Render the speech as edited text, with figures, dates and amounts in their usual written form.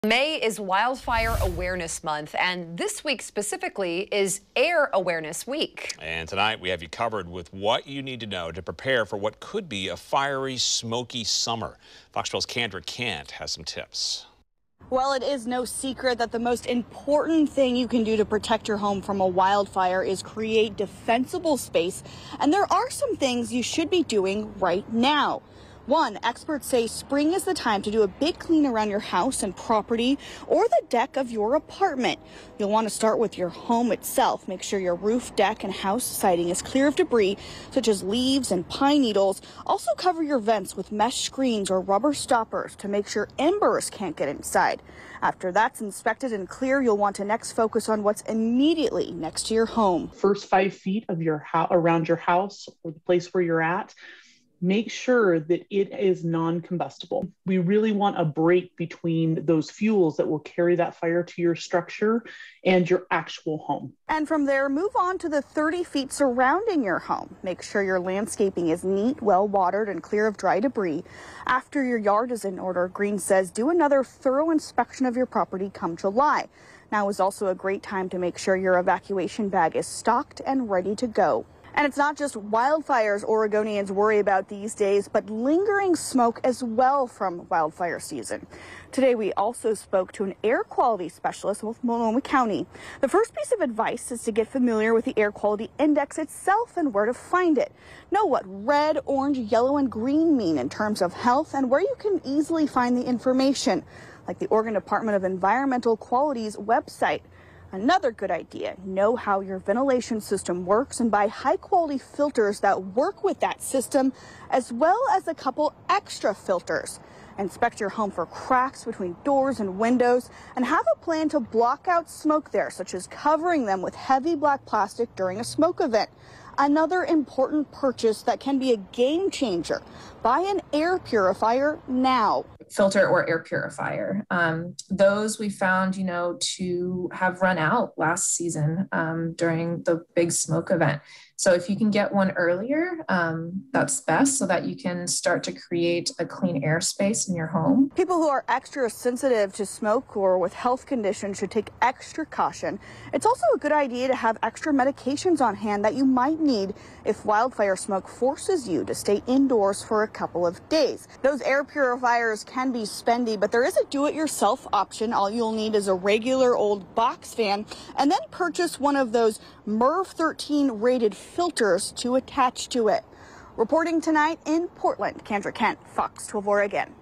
May is Wildfire Awareness Month, and this week specifically is Air Awareness Week. And tonight we have you covered with what you need to know to prepare for what could be a fiery, smoky summer. Fox 12's Kendra Kent has some tips. Well, it is no secret that the most important thing you can do to protect your home from a wildfire is create defensible space. And there are some things you should be doing right now. One, experts say spring is the time to do a big clean around your house and property or the deck of your apartment. You'll want to start with your home itself. Make sure your roof, deck, and house siding is clear of debris such as leaves and pine needles. Also cover your vents with mesh screens or rubber stoppers to make sure embers can't get inside. After that's inspected and clear, you'll want to next focus on what's immediately next to your home. First 5 feet of your around your house or the place where you're at, make sure that it is non-combustible. We really want a break between those fuels that will carry that fire to your structure and your actual home. And from there, move on to the 30 feet surrounding your home. Make sure your landscaping is neat, well watered, and clear of dry debris. After your yard is in order, Green says do another thorough inspection of your property come July. Now is also a great time to make sure your evacuation bag is stocked and ready to go. And it's not just wildfires Oregonians worry about these days, but lingering smoke as well from wildfire season. Today, we also spoke to an air quality specialist with Multnomah County. The first piece of advice is to get familiar with the air quality index itself and where to find it. Know what red, orange, yellow, and green mean in terms of health and where you can easily find the information, like the Oregon Department of Environmental Quality's website. Another good idea, know how your ventilation system works and buy high-quality filters that work with that system, as well as a couple extra filters. Inspect your home for cracks between doors and windows and have a plan to block out smoke there, such as covering them with heavy black plastic during a smoke event. Another important purchase that can be a game changer. Buy an air purifier now. Filter or air purifier. Those we found, to have run out last season during the big smoke event. So if you can get one earlier, that's best so that you can start to create a clean airspace in your home. People who are extra sensitive to smoke or with health conditions should take extra caution. It's also a good idea to have extra medications on hand that you might need if wildfire smoke forces you to stay indoors for a couple of days. Those air purifiers can be spendy, but there is a do-it-yourself option. All you'll need is a regular old box fan and then purchase one of those MERV 13 rated filters to attach to it. Reporting tonight in Portland, Kendra Kent, Fox 12 Oregon.